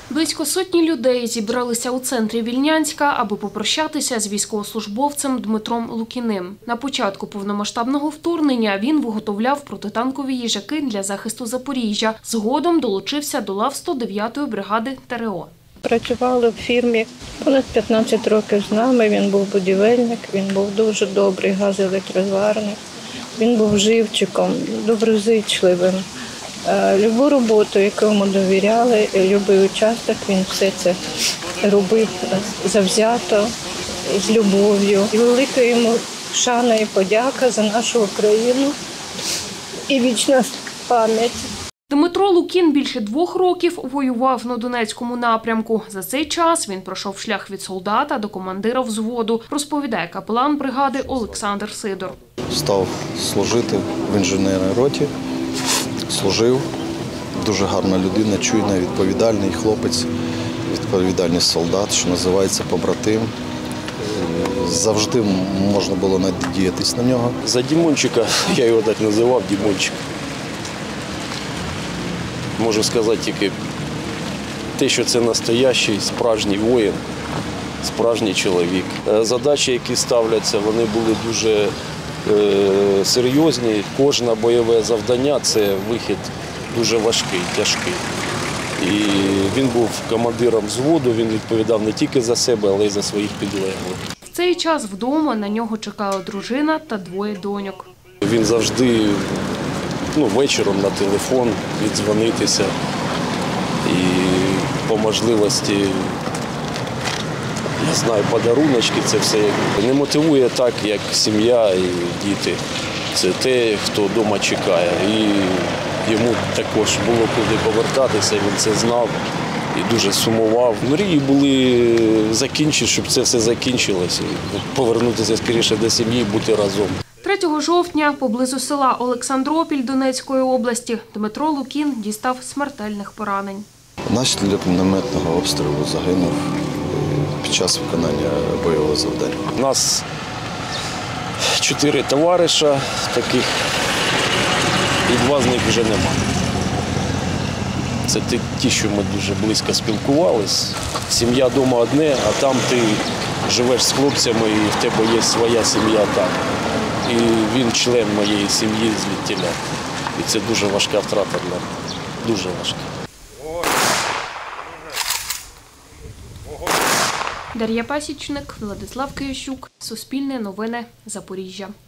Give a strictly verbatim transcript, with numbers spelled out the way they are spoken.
Близько сотні людей зібралися у центрі Вільнянська, аби попрощатися з військовослужбовцем Дмитром Лукіним. На початку повномасштабного вторгнення він виготовляв протитанкові їжаки для захисту Запоріжжя. Згодом долучився до лав сто дев'ятої бригади ТрО. Працювали в фірмі понад п'ятнадцять років з нами. Він був будівельник, він був дуже добрий газоелектрозварник. Він був живчиком, доброзичливим. Любу роботу, яку йому довіряли, любий участок, він все це робив завзято, з любов'ю. І велика йому шана і подяка за нашу Україну і вічна пам'ять. Дмитро Лукін більше двох років воював на Донецькому напрямку. За цей час він пройшов шлях від солдата до командира взводу, розповідає капелан бригади Олександр Сидор. Став служити в інженерній роті, служив. Дуже гарна людина, чуйна, відповідальний хлопець, відповідальний солдат, що називається побратим. Завжди можна було надіятись на нього. За Дімончика, я його так називав, Дімончик. Можу сказати тільки те, що це настоящий, справжній воїн, справжній чоловік. Задачі, які ставляться, вони були дуже е, серйозні. Кожне бойове завдання – це вихід дуже важкий, тяжкий. І він був командиром взводу, він відповідав не тільки за себе, але й за своїх підлеглих. В цей час вдома на нього чекала дружина та двоє доньок. Він завжди ну, вечором на телефон віддзвонитися і по можливості, я знаю, подаруночки, це все не мотивує так, як сім'я і діти. Це те, хто вдома чекає. І йому також було куди повертатися, він це знав і дуже сумував. Мрії були закінчити, щоб це все закінчилося, повернутися скоріше до сім'ї, бути разом. третього жовтня поблизу села Олександропіль Донецької області Дмитро Лукін дістав смертельних поранень. Внаслідок мінометного обстрілу загинув під час виконання бойового завдання. У нас чотири товариша таких, і два з них вже нема. Це ті, що ми дуже близько спілкувалися. Сім'я вдома одне, а там ти живеш з хлопцями і в тебе є своя сім'я там. І він член моєї сім'ї звідтіля. І це дуже важка втрата для мене. Дуже важка. Дар'я Пасічник, Владислав Киящук, Суспільне новини, Запоріжжя.